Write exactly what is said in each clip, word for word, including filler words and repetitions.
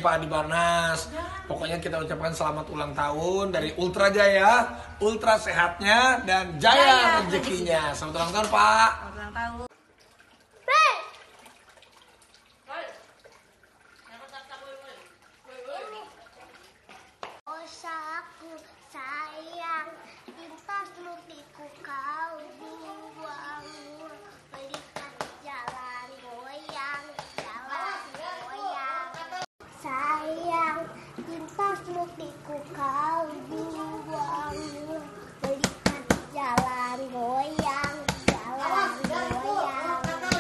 Pak Adi Barnas. Pokoknya kita ucapkan selamat ulang tahun dari Ultra Jaya, ultra sehatnya dan jaya rezekinya. Selamat ulang tahun Pak. Selamat ulang tahun. Osaku sayang, impas mutiku kau buang, berikan jalan goyang, jalan goyang. Sayang, impas mutiku kau buang, berikan jalan goyang, jalan goyang.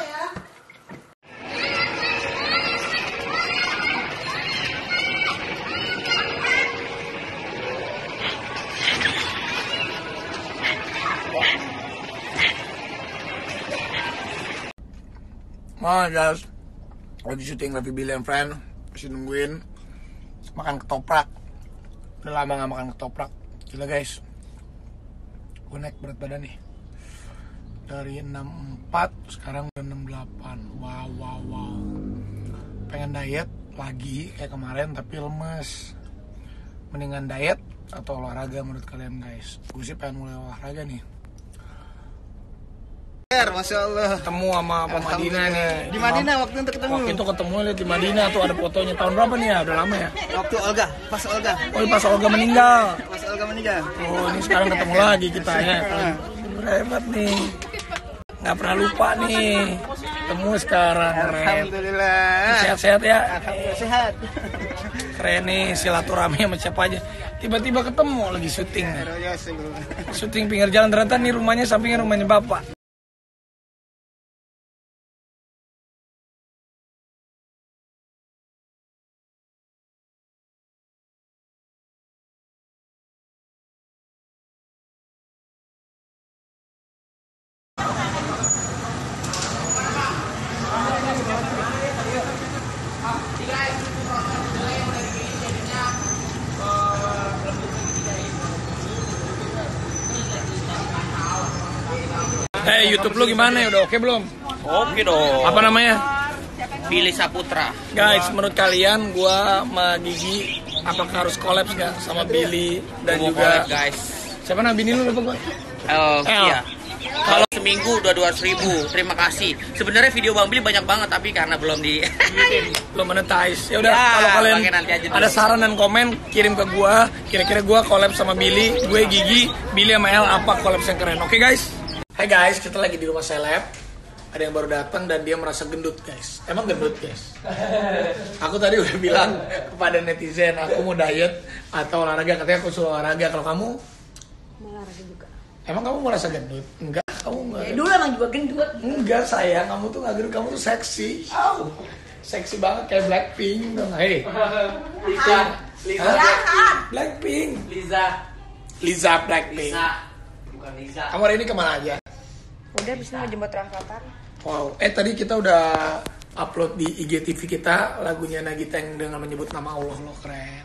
Nah guys, lagi syuting Levi Billy and Friend, masih nungguin makan ketoprak. Udah lama gak makan ketoprak. Gila guys, gue naik berat badan nih dari enam puluh empat sekarang udah enam puluh delapan. Wow wow wow. Pengen diet lagi kayak kemarin tapi lemes. Mendingan diet atau olahraga menurut kalian guys? Gue sih pengen mulai olahraga nih. Masya Allah. Ketemu sama Pak Madinah nih. Di Madinah waktu itu ketemu. Waktu itu ketemu lihat di Madinah tuh ada fotonya. Tahun berapa nih ya? Udah lama ya? Waktu Olga, pas Olga. Oh pas Olga meninggal. Pas Olga meninggal. Oh ini sekarang ketemu lagi kita ya. Hebat nih. Nggak pernah lupa nih. Ketemu sekarang. Keren. Alhamdulillah. Sehat-sehat ya. Alhamdulillah sehat. Keren nih silaturahmi sama siapa aja. Tiba-tiba ketemu lagi syuting. Syuting pinggir jalan ternyata nih rumahnya sampingnya rumahnya bapak. Eh hey, YouTube lu gimana ya? Udah oke belum? Oke dong. Apa namanya? Billy Saputra. Guys, menurut kalian gua sama Gigi apakah harus collab nggak sama Billy dan Gua juga collab, guys. siapa nama bini lu lupa gua? El, El. iya. Kalau seminggu udah dua ratus ribu, terima kasih. Sebenarnya video Bang Billy banyak banget tapi karena belum di Belum monetize. Ya udah Ya, kalau kalian pakai nanti aja dulu. ada saran dan komen kirim ke gua. Kira-kira gua collab sama Billy, gue Gigi, Billy sama El apa collab yang keren. Oke guys? Hai guys, kita lagi di rumah seleb. Ada yang baru datang dan dia merasa gendut guys. Emang gendut guys? Aku tadi udah bilang kepada netizen aku mau diet atau olahraga. Katanya aku suruh olahraga. Kalau kamu? Mau olahraga juga. Emang kamu merasa gendut? Enggak, kamu enggak. Ya dulu emang juga gendut. Enggak sayang, kamu tuh gak gendut, kamu tuh seksi. Au. Seksi banget kayak Blackpink dong. Hei. Liza. Liza. Blackpink. Liza. Liza Blackpink. Liza. Bukan Liza. Kamu hari ini kemana aja? Udah bisa ngejemput Rafathar. Wow. Eh tadi kita udah upload di I G T V kita lagunya Nagita yang dengan menyebut nama Allah. Loh keren.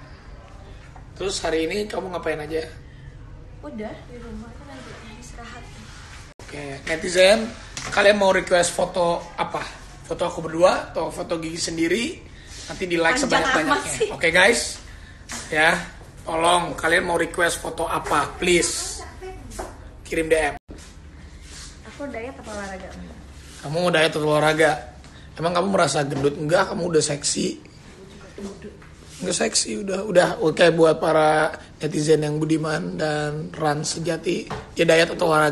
Terus hari ini kamu ngapain aja? Udah di rumah kan lagi istirahat. Oke, netizen, kalian mau request foto apa? Foto aku berdua atau foto Gigi sendiri? Nanti di like Panjang sebanyak-banyaknya. amat sih. Oke guys, ya, tolong kalian mau request foto apa? Please, kirim D M. Aku diet atau olahraga? Kamu mau diet atau olahraga? Emang kamu merasa gendut? Enggak, kamu udah seksi. Enggak seksi, udah, udah. Oke buat para netizen yang budiman dan Ran sejati, ya diet atau olahraga.